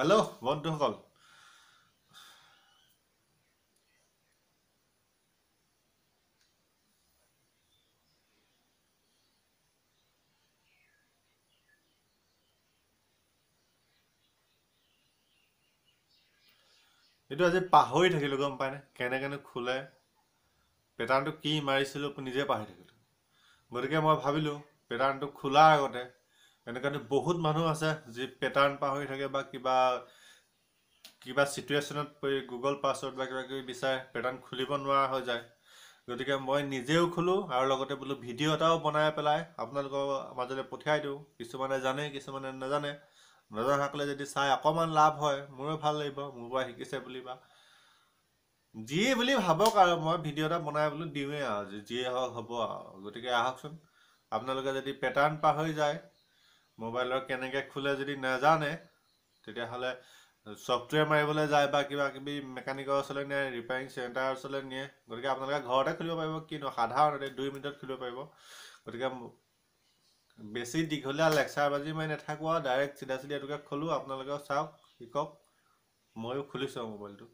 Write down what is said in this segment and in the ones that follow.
Hello' বন্ধুসকল, এইটো আজি পাহৰি থাকিলোঁ, গম পায়নে? কেনেকেনো খোলে, পেটাৰ্ণটো কি মাৰিছিলোঁ নিজে পাহৰি থাকিলোঁ। গতিকে মই ভাবিলোঁ পেটাৰ্ণটো খোলাৰ আগতে, এনেকুৱাতো বহুত মানুহ আছে যি পেটাৰ্ণ পাহৰি থাকে বা কিবা চিটুৱেশ্যনত পৰি গুগল পাছৱৰ্ড বা কিবা কিবি বিচাৰে, পেটাৰ্ণ খুলিব নোৱাৰা হৈ যায়। গতিকে মই নিজেও খোলোঁ আৰু লগতে বোলো ভিডিঅ' এটাও বনাই পেলাই আপোনালোকৰ মাজলৈ পঠিয়াই দিওঁ। কিছুমানে জানে, কিছুমানে নাজানে। নজনাসকলে যদি চাই অকণমান লাভ হয়, মোৰো ভাল লাগিব, মোৰ পৰা শিকিছে বুলি বা যিয়ে বুলি ভাবক। আৰু মই ভিডিঅ' এটা বনাই বোলো দিওঁৱেই আৰু যিয়ে হওক হ'ব আৰু। গতিকে আহকচোন, আপোনালোকে যদি পেটাৰ্ণ পাহৰি যায়, মোবাইলৰ কেনেকৈ খোলে যদি নাজানে, তেতিয়াহ'লে ছফ্টৱেৰ মাৰিবলৈ যায় বা কিবা কিবি মেকানিকৰ ওচৰলৈ নিয়ে, ৰিপেয়াৰিং চেণ্টাৰৰ ওচৰলৈ নিয়ে। গতিকে আপোনালোকে ঘৰতে খুলিব পাৰিব, কিনো সাধাৰণতে 2 মিনিটত খুলিব পাৰিব। গতিকে বেছি দীঘলীয়া লেকচাৰ বাজি মাৰি নাথাকোঁ আৰু ডাইৰেক্ট চিধা এইটোকে খোলোঁ, আপোনালোকেও চাওক, শিকক। ময়ো খুলিছোঁ মোবাইলটো।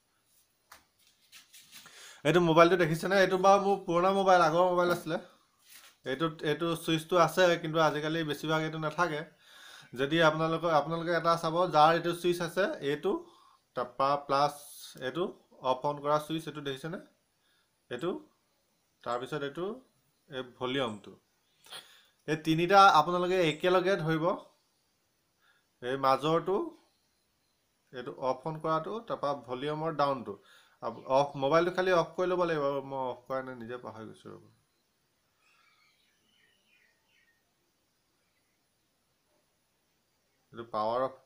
এইটো মোবাইলটো দেখিছেনে? এইটো বাৰু মোৰ পুৰণা মোবাইল, আগৰ মোবাইল আছিলে। এইটো চুইচটো আছে, কিন্তু আজিকালি বেছিভাগ এইটো নাথাকে। যদি আপোনালোকে এটা চাব, যাৰ এইটো চুইচ আছে, এইটো তাৰপৰা প্লাছ এইটো অফ অন কৰা চুইচ, এইটো দেখিছেনে? এইটো তাৰপিছত এইটো এই ভলিউমটো, এই তিনিটা আপোনালোকে একেলগে ধৰিব। এই মাজৰটো, এইটো অফ অন কৰাটো, তাৰপৰা ভলিউমৰ ডাউনটো অফ। মোবাইলটো খালি অফ কৰি ল'ব লাগিব। মই অফ কৰা নাই, নিজে পাহৰি গৈছোঁ ৰ'ব। এইটো পাৱাৰ অফ,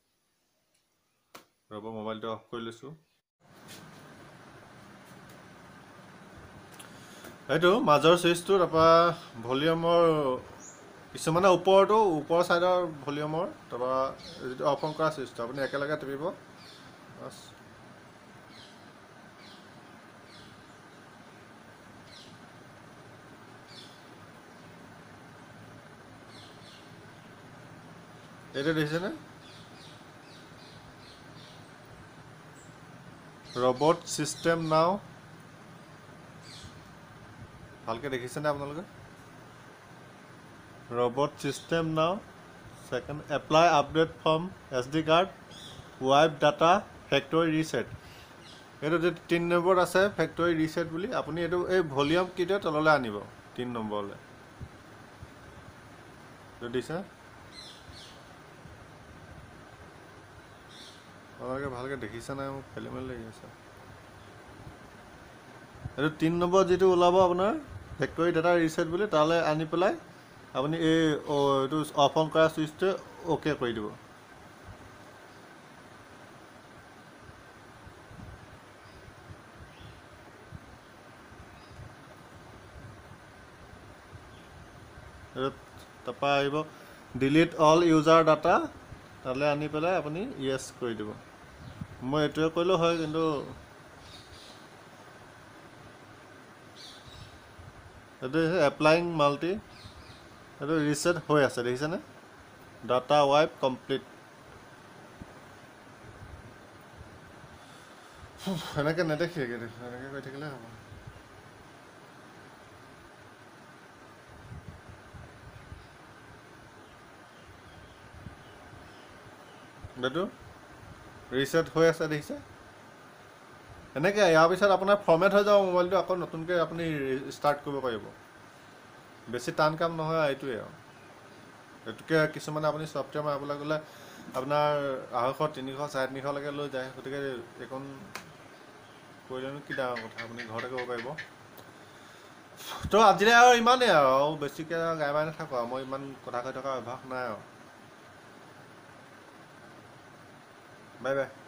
ৰ'ব মোবাইলটো অফ কৰি লৈছোঁ। এইটো মাজৰ চুইচটো, তাৰপৰা ভলিউমৰ কিছুমানে ওপৰৰ ছাইডৰ ভলিউমৰ, তাৰপৰা যিটো অফ অন কৰা চুইচটো আপুনি একেলগে টিপিব। বাছ, এইটো দেখিছেনে? ৰবট ছিষ্টেম নাও, ভালকৈ দেখিছেনে আপোনালোকে? Robot system now, second apply update from SD card, wipe data, factory reset. এইটো 3 নম্বৰত আছে, ফেক্টৰী ৰিছেট বুলি। আপুনি এইটো এই ভলিউম কিটোৱে তললৈ আনিব 3 নম্বৰলৈ। এইটো দিছে, আপোনালোকে ভালকৈ দেখিছে নাই? মোক খেলি মেলি লাগি আছে। এইটো 3 নম্বৰত যিটো ওলাব আপোনাৰ ফেক্টৰী ডাটা ৰিছেট বুলি, তালৈ আনি পেলাই আপুনি এইটো অফ অন কৰা চুইচটোৱে অ'কে কৰি দিব। তাৰপৰা আহিব ডিলিট অল ইউজাৰ ডাটা, তালৈ আনি পেলাই আপুনি য়েছ কৰি দিব। মই এইটোৱে কৰিলোঁ হয়, কিন্তু এইটো এপ্লাইং মাল্টি, এইটো ৰিছেট হৈ আছে, দেখিছেনে? Data wipe complete. এনেকৈ নেদেখি, এনেকৈ কৰি থাকিলে হ'ব। এইটো ৰিছেট হৈ আছে, দেখিছে? এনেকৈ ইয়াৰ পিছত আপোনাৰ ফৰ্মেট হৈ যাব মোবাইলটো, আকৌ নতুনকৈ আপুনি ষ্টাৰ্ট কৰিব পাৰিব। বেছি টান কাম নহয়, এইটোৱে আৰু। এইটোকে কিছুমানে আপুনি ছফ্টৱেৰ মাৰিবলৈ গ'লে আপোনাৰ 250, 300, 350লৈকে লৈ যায়। গতিকে এইকণ কৰিলেনো কি ডাঙৰ কথা, আপুনি ঘৰতে কৰিব পাৰিব। তো আজিলৈ আৰু ইমানেই আৰু বেছিকৈ গাই বাই নাথাকোঁ আৰু। মই ইমান কথা কৈ থকা অভ্যাস নাই আৰু। Bye bye.